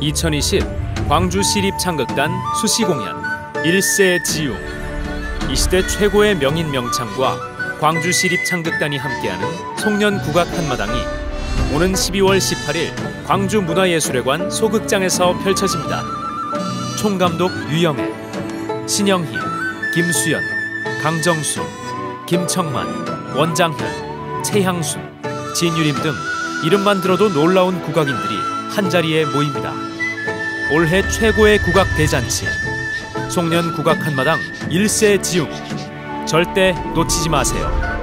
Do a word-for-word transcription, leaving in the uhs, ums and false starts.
이천이십 광주시립창극단 수시공연 일세지웅. 이 시대 최고의 명인 명창과 광주시립창극단이 함께하는 송년국악 한마당이 오는 십이월 십팔일 광주문화예술회관 소극장에서 펼쳐집니다. 총감독 유영애, 신영희, 김수연, 강정수, 김청만, 원장현, 최향순, 진유림 등 이름만 들어도 놀라운 국악인들이 한자리에 모입니다. 올해 최고의 국악 대잔치 송년 국악 한마당 일세지웅, 절대 놓치지 마세요.